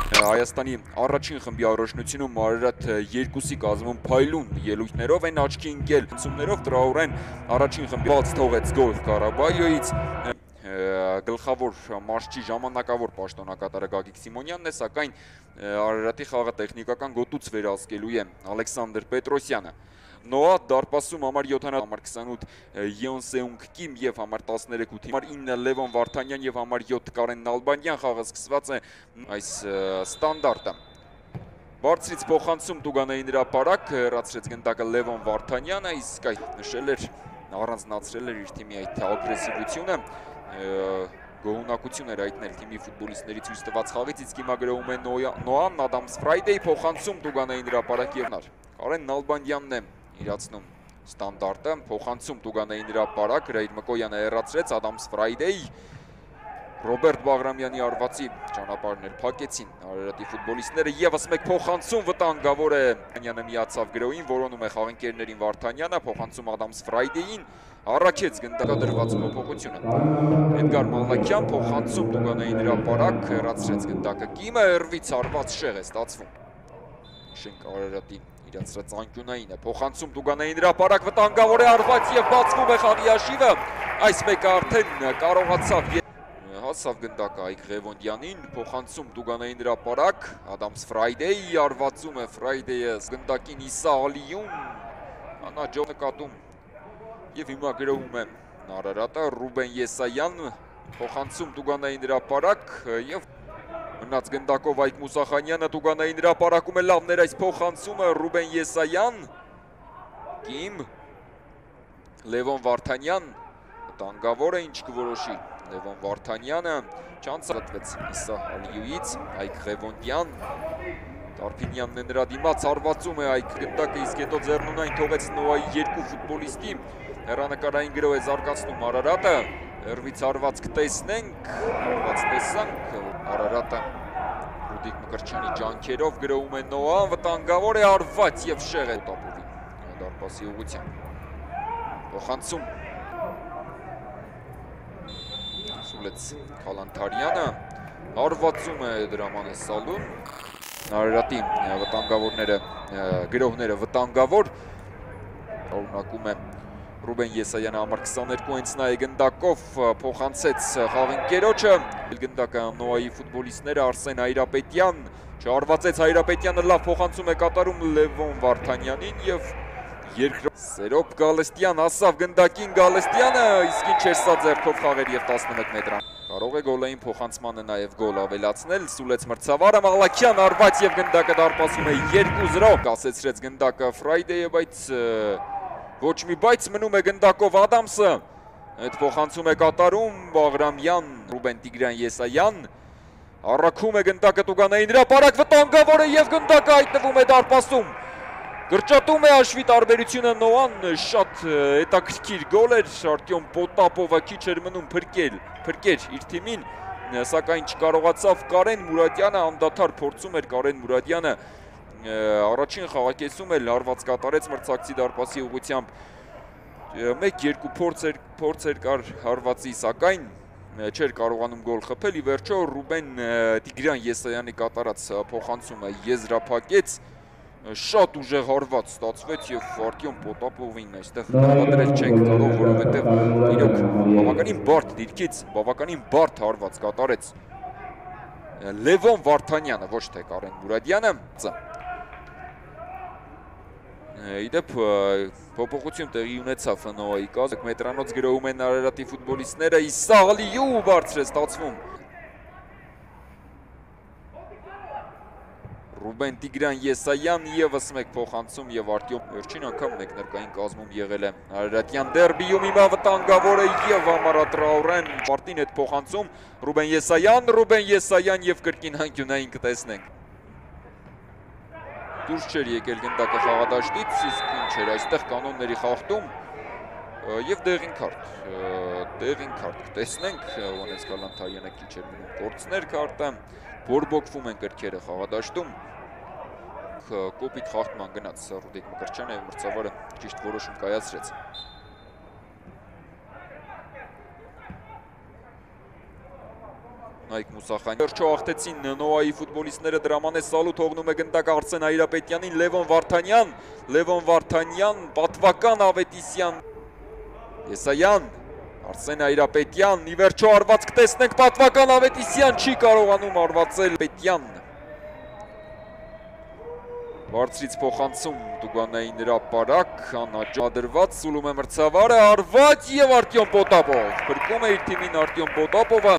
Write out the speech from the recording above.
Հայաստանի առաջին խմբի առաջնությունում Արարատ 2-ի կազմում փայլուն ելույթներով են աչքի ընկել ցումներով Տրաուրեն առաջին խմբի բաց թողեց գոլ Ղարաբաղից գլխավոր մարշչի ժամանակավոր պաշտոնակատարը Գագիկ Սիմոնյանն է, սակայն Արարատի խաղը տեխնիկական գոտուց վերահսկելու է Ալեքսանդր Պետրոսյանը։ Նոա դարպասում համար 7, համար 28 Յոն Սեունգ Կիմ եւ համար 13 8 համար 9 Լևոն Վարդանյան եւ համար 7 Կարեն Նալբանդյան խաղը սկսված է այս ստանդարտը։ Բարձրից փոխանցում Տուգանային հրապարակ հեռացրեց գնդակը Լևոն Վարդանյանը, իսկ այդ նշել էր առանձնացրել էր իր թիմի այդ ագրեսիվությունը, գոհունակություն էր հայտնել թիմի ֆուտբոլիստների ցույց տված խաղից, իսկ հիմա գրովում է Նոան Ադամս Ֆրայդեի փոխանցում Տուգանային հրապարակ եւ Կարեն Նալբանդյանն է իրացնում ստանդարտը, փոխանցում Տուգանային հրապարակ, Ռեյր Մկոյանը հեռացրեց Ադամս Ֆրայդեի, Ռոբերտ Բաղրամյանի արվածի ճանապարհներ փակեցին Արարատի ֆուտբոլիստները, եւս մեկ փոխանցում վտանգավոր է Վարդանյանը միացավ գրոհին, որոնում է խաղընկերներին Վարդանյանը, փոխանցում Ադամս Ֆրայդեին, առաքեց գնդակադրված փոփոխությունը։ Էդգար Մալլակյան փոխանցում Տուգանային հրապարակ, հեռացրեց գնդակը Կիմը, հեռվից արված շեղ է ստացվում։ Շենք Արարատի իրացրած անկյունային է, փոխանցում Տուգանային հրապարակ, վտանգավոր է արված եւ բացվում է խաղի հաշիվը, այս մեկը արդեն կարողացավ հասավ գնդակը Այգ Ղևոնդյանին, փոխանցում Տուգանային հրապարակ, Ադամս Ֆրայդեի արվածում է Ֆրայդեյը գնդակին Իսա Ալիյուն, Անա ջո նկատում եւ հիմա գրովում է Արարատը, Ռուբեն Եսայան փոխանցում Տուգանային հրապարակ եւ մնաց գնդակով Այգ Մուսախանյանը, Տուգանային հրապարակում է լավներ այս փոխանցումը, Ռուբեն Եսայան, Կիմ, Լևոն Վարդանյան, վտանգավոր է, ինչ կորոշի Լևոն Վարդանյանը, չանցատվեց Իսա Ալիյուից, Այգ Ղևոնդյան, Տարփինյանն է նրա դիմաց, արվածում է Այգ գնդակը, իսկ հետո ձեռնունայն թողեց Նոայի երկու ֆուտբոլիստի, հեռանկարային գրոհ է զարգացնում Արարատը, հեռվից արված կտեսնենք, արված տեսանք Արարատը Ռուդիկ Մկրտչյանի ջանքերով գրոհում է Նոան, վտանգավոր է արված եւ շեղ է տապովին դարպասի ուղղությամբ։ Փոխանցում Սուլեց Քալանթարյանը, արվածում է Դրամանե Սալուն, Արարատի վտանգավորները, գրոհները վտանգավոր, շարունակում է Ռուբեն Եսայանը համար 22 հենցնա է գնդակով փոխանցեց խաղընկերոջը, գնդակը Նոայի ֆուտբոլիստները Արսեն Հայրապետյան, չարվածեց Հայրապետյանը լավ փոխանցում է կատարում Լևոն Վարդանյանին եւ Սերոբ Գալստյան հասավ գնդակին Գալստյանը, իսկ ինչ էր սա ձեռքով խաղեր եւ 11 մետրան։ Կարող է գոլային փոխանցմանը նաեւ գոլ ավելացնել, Սուլեց մրցավարը Մալլակյան արված եւ գնդակը դարպասում է 2-0, կասեցրեց գնդակը Ֆրայդեյը, բայց ոչ մի բայց մնում է գնդակով Ադամսը, այդ փոխանցում է կատարում Բաղրամյան, Ռուբեն Տիգրան Եսայան, առաքում է գնդակը Տուգանային հրապարակ, վտանգավոր է եւ գնդակը հայտնվում է դարպասում, կրճատում է հաշվի տարբերությունը Նոան, շատ հետաքրքիր գոլ էր, Արտյոմ Պոտապովը քիչ էր մնում փրկեր իր թիմին, սակայն չկարողացավ Կարեն Մուրադյանը, անդադար փորձում էր Կարեն Մուրադյանը առաջին խաղակեսում էլ հարված կատարեց մրցակցի դարպասի ուղղությամբ, 1-2 փորձեր կար հարվածի, սակայն չէր կարողանում գոլ խփել, ի վերջո Ռուբեն Տիգրան Եսայանի կատարած փոխանցումը եզրափակեց, շատ ուժեղ հարված ստացվեց եւ Արտյոմ Պոտապովին այստեղ հավատալ չենք կարող, որովհետեւ իրոք բավականին բարդ դիրքից, բավականին բարդ հարված կատարեց Լևոն Վարդանյանը, ոչ թե Կարեն Մուրադյանը։ Իդեպ փոփոխություն տեղի ունեցավ Նոայի կազմում, մետրանոց գրոհում են Արարատի ֆուտբոլիստները, Իսա Ալիյու բարձր է ստացվում։ Ռուբեն Տիգրան Եսայան եւս մեկ փոխանցում եւ Արտյոմ վերջին անգամ մեկնարկային կազմում եղել է Արարատյան դերբիում, հիմա վտանգավոր է եւ Ամարա Տրաուրեն, Մարտին հետ փոխանցում Ռուբեն Եսայան եւ կրկին անկյունային կտեսնենք։ Դուրս չէր եկել գնդակը խաղադաշտից, իսկ ինչ էր այստեղ կանոնների խախտում եւ դեղին քարտ կտեսնենք, Հովհաննես Քալանթարյանը քիչ էր մնում կորցներ քարտը, բորբոքվում են կրքերը խաղադաշտում, կոպիտ խախտման գնաց Ռուդիկ Մկրտչյանը եւ մրցավարը ճիշտ որոշում կայացրեց։ Նայք Մուսախանյան վերջո աղթեցին Նոայի ֆուտբոլիստները դրամանես սալու թողնում է գնդակ Արսեն Հայրապետյանին Լևոն Վարդանյան պատվական Ավետիսյան Եսայան Արսեն Հայրապետյան ի վերջո արվածք տեսնենք պատվական Ավետիսյան չի կարողանում արվածել Պետյան Բարձրից փոխանցում Տուգանային հրապարակ անհաջադրված սուլում է մրցավարը արված եւ Արտյոմ Պոտապով փրկում է իր թիմին Արտյոմ Պոտապովը